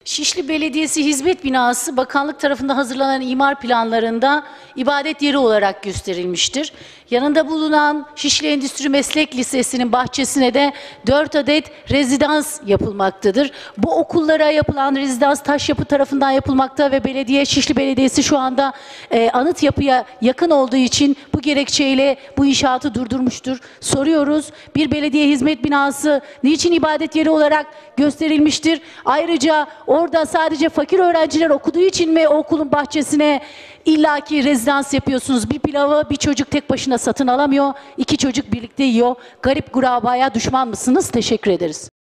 Şişli Belediyesi Hizmet Binası bakanlık tarafından hazırlanan imar planlarında ibadet yeri olarak gösterilmiştir. Yanında bulunan Şişli Endüstri Meslek Lisesi'nin bahçesine de 4 adet rezidans yapılmaktadır. Bu okullara yapılan rezidans taş yapı tarafından yapılmakta ve Şişli Belediyesi şu anda anıt yapıya yakın olduğu için bu gerekçeyle bu inşaatı durdurmuştur. Soruyoruz, bir belediye hizmet binası niçin ibadet yeri olarak gösterilmiştir? Ayrıca orada sadece fakir öğrenciler okuduğu için mi o okulun bahçesine illaki rezidans yapıyorsunuz? Bir pilavı bir çocuk tek başına satın alamıyor, 2 çocuk birlikte yiyor. Garip gurabaya düşman mısınız? Teşekkür ederiz.